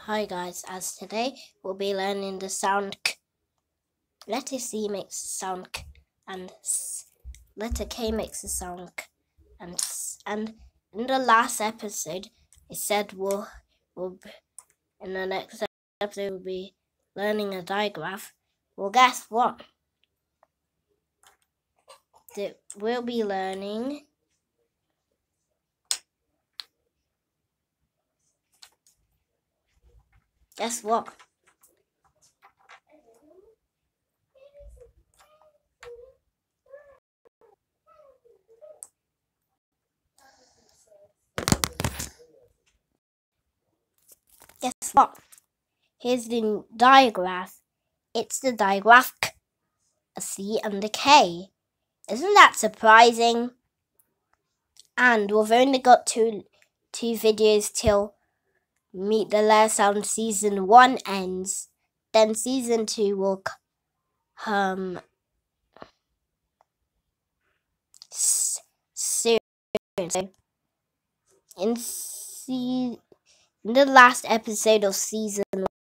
Hi guys, as today we'll be learning the sound K. Letter C makes the sound K, and letter K makes the sound K, and in the last episode it said in the next episode we'll be learning a digraph. Well, guess what? We'll be learning guess what? Guess what? Here's the digraph. It's the digraph K, a C and a K. Isn't that surprising? And we've only got two videos till Meet the Lair Sound Season 1 ends. Then Season 2 will come soon. So in the last episode of Season